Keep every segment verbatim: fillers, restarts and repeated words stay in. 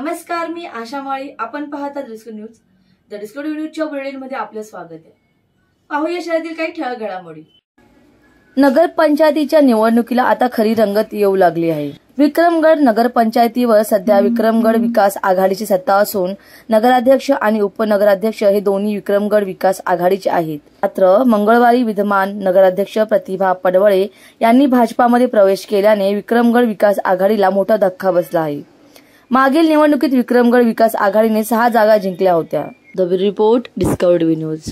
नमस्कार, मी आशा माळी. आपण पाहता डिस्कवरी न्यूज. द डिस्कवरी न्यूजच्या बुलेटिनमध्ये आपलं स्वागत आहे. पाहूया शहरातील काही ठळक घडामोडी. नगरपंचायतीच्या निवडणुकीला आता खरी रंगत येऊ लागली आहे. विक्रमगड नगरपंचायतीवर सध्या विक्रमगड विकास आघाडीची सत्ता असून नगराध्यक्ष आणि उपनगराध्यक्ष हे दोन्ही विक्रमगड विकास आघाडीचे आहेत. मात्र मंगळवारी विद्यमान नगराध्यक्ष प्रतिभा पडवळे यांनी भाजपामध्ये प्रवेश केल्याने विक्रमगड विकास आघाडीला मोठा धक्का बसला आहे. मागील निवडणुकीत विक्रमगड विकास आघाडीने सहा जागा जिंकल्या होत्या. The report discovery news.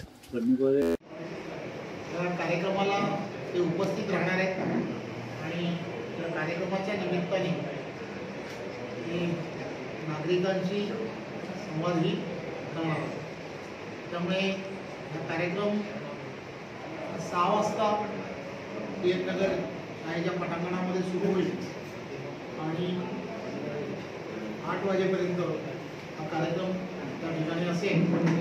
कार्यक्रमाला ते उपस्थित राहणार आहेत आणि या कार्यक्रमाच्या निमित्ताने नागरिकांची संवादही करणार. त्यामुळे हा कार्यक्रम सहा वाजता टिळक नगर शाळेच्या पटांगणामध्ये सुरू होईल आणि आठ वाजेपर्यंत हा कार्यक्रम त्या ठिकाणी असेल.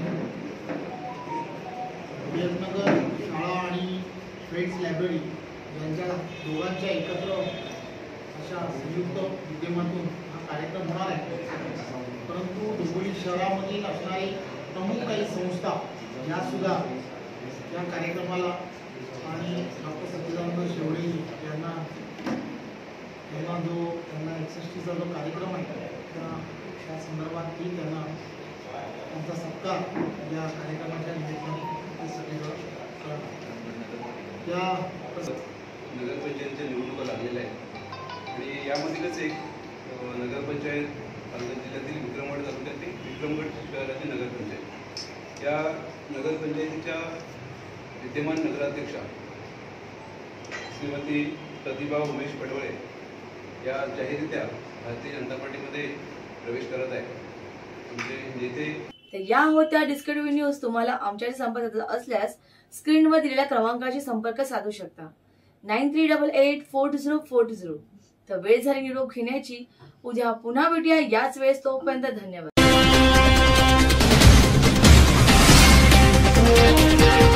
टिळक नगर शाळा आणि फ्रेंड्स लायब्ररी यांच्या दोघांच्या एकत्र अशा संयुक्त विद्यमातून हा कार्यक्रम होणार आहे. परंतु हिंगोली शहरामधील असणारी प्रमुख काही संस्था यासुद्धा या कार्यक्रमाला आणि डॉक्टर सच्चिदानंद शेवडे यांना त्यांना जो त्यांना एकसष्टीचा जो कार्यक्रम आहे त्या त्या संदर्भातही त्यांना त्यांचा सत्कार या कार्यक्रमाच्या निमित्ताने ते सगळेजण करणार. या नगरपंचायतीच्या निवडणुका लागलेल्या आहेत आणि यामधीलच एक नगरपंचायत पालघर जिल्ह्यातील विक्रमगड तालुक्यातील विक्रमगड शहरातील नगरपंचायत. या नगरपंचायतीच्या विद्यमान नगराध्यक्षा श्रीमती प्रतिभा उमेश पडवळे या जाहीररित्या भारतीय जनता पार्टीमध्ये प्रवेश करत आहे. म्हणजे नेते या होत्या डिस्कवरी न्यूज. तुम्हाला आमच्याशी संपर्क असल्यास स्क्रीनवर दिलेल्या क्रमांकाशी संपर्क साधू शकता. Nine three double eight four two zero four two zero. तर वेळ झाली निरोप घेण्याची. उद्या पुन्हा भेटूया याच वेळेस. तोपर्यंत धन्यवाद.